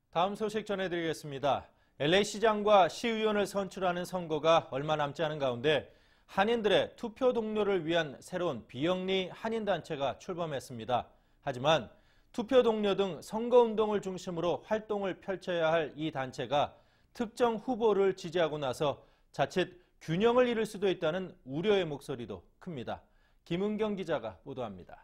다음 소식 전해드리겠습니다. LA시장과 시의원을 선출하는 선거가 얼마 남지 않은 가운데 한인들의 투표 동료를 위한 새로운 비영리 한인단체가 출범했습니다. 하지만 투표 동료 등 선거운동을 중심으로 활동을 펼쳐야 할 이 단체가 특정 후보를 지지하고 나서 자칫 균형을 잃을 수도 있다는 우려의 목소리도 큽니다. 김은경 기자가 보도합니다.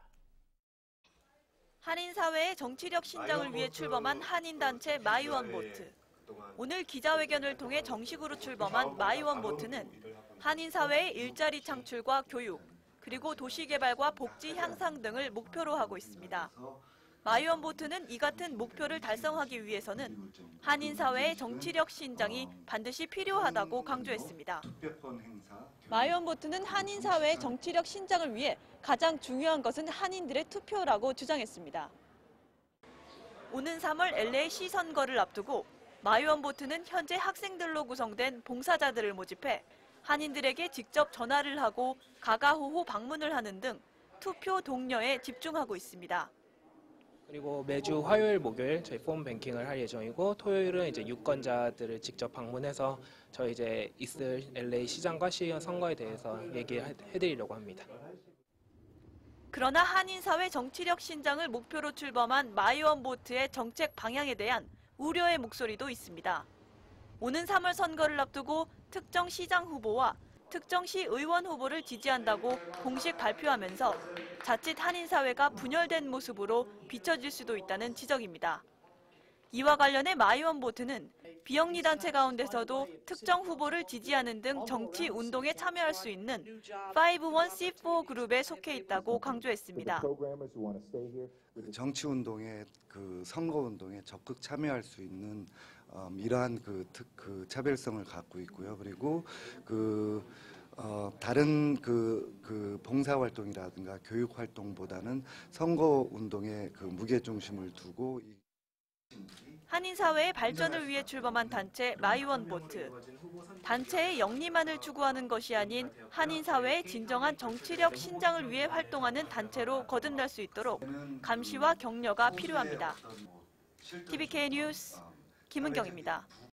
한인사회의 정치력 신장을 위해 출범한 한인단체 마이원보트. 오늘 기자회견을 통해 정식으로 출범한 마이원보트는 한인사회의 일자리 창출과 교육, 그리고 도시개발과 복지 향상 등을 목표로 하고 있습니다. 마이원보트는 이 같은 목표를 달성하기 위해서는 한인사회의 정치력 신장이 반드시 필요하다고 강조했습니다. 마이원보트는 한인사회의 정치력 신장을 위해 가장 중요한 것은 한인들의 투표라고 주장했습니다. 오는 3월 LA시 선거를 앞두고 마이원보트는 현재 학생들로 구성된 봉사자들을 모집해 한인들에게 직접 전화를 하고 가가호호 방문을 하는 등 투표 독려에 집중하고 있습니다. 그리고 매주 화요일, 목요일 저희 폰 뱅킹을 할 예정이고 토요일은 이제 유권자들을 직접 방문해서 저희 이제 있을 LA 시장과 시의원 선거에 대해서 얘기해드리려고 합니다. 그러나 한인사회 정치력 신장을 목표로 출범한 마이원보트의 정책 방향에 대한 우려의 목소리도 있습니다. 오는 3월 선거를 앞두고 특정 시장 후보와 특정 시 의원 후보를 지지한다고 공식 발표하면서 자칫 한인사회가 분열된 모습으로 비춰질 수도 있다는 지적입니다. 이와 관련해 마이원보트는 비영리 단체 가운데서도 특정 후보를 지지하는 등 정치 운동에 참여할 수 있는 501c4 그룹에 속해 있다고 강조했습니다. 정치 운동에 선거 운동에 적극 참여할 수 있는 이러한 차별성을 갖고 있고요. 그리고 다른 봉사 활동이라든가 교육 활동보다는 선거 운동에 무게 중심을 두고 한인사회의 발전을 위해 출범한 단체 마이원보트. 단체의 영리만을 추구하는 것이 아닌 한인사회의 진정한 정치력 신장을 위해 활동하는 단체로 거듭날 수 있도록 감시와 격려가 필요합니다. TVK 뉴스 김은경입니다.